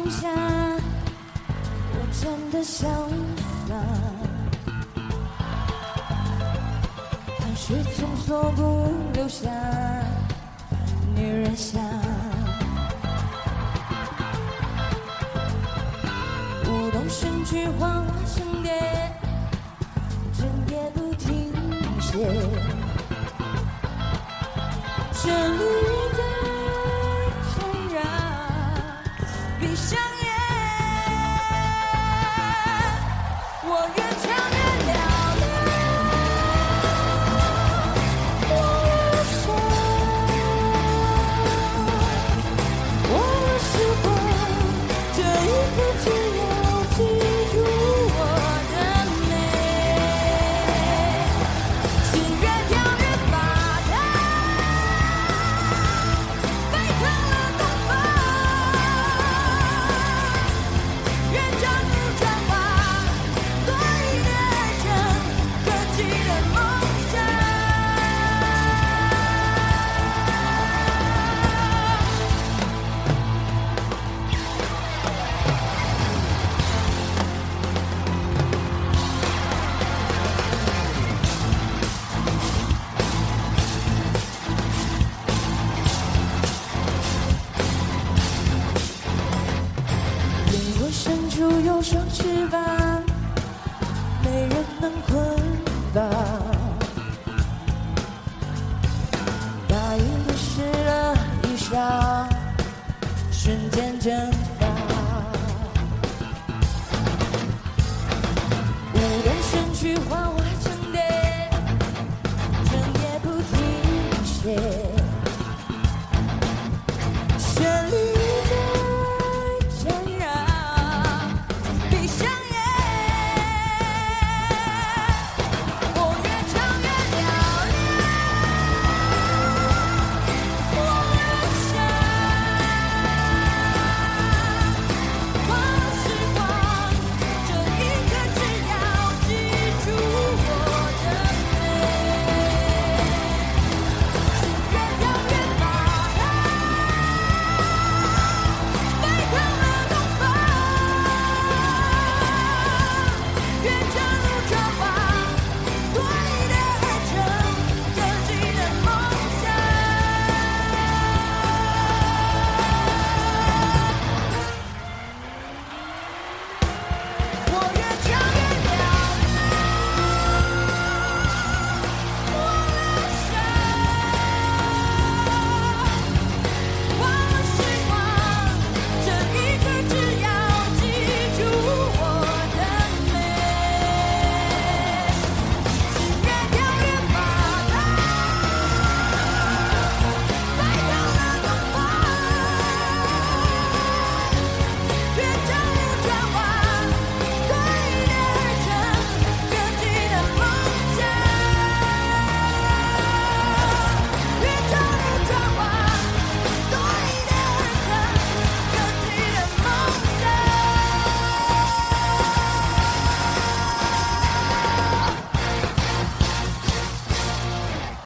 下，我真的想法。汗水从锁骨流下，女人香。舞动身躯，幻化成蝶，整夜不停歇。这里在缠绕，闭上眼，我越唱越嘹亮。我想，我喜欢这一刻，只要记住我的美，心越跳越发烫，沸腾了东方，越唱不转化，多一点爱成可及的梦想。灵魂深处有双翅膀，没人能捆绑。大雨淋湿了衣裳，瞬间蒸发。舞动身躯，缓缓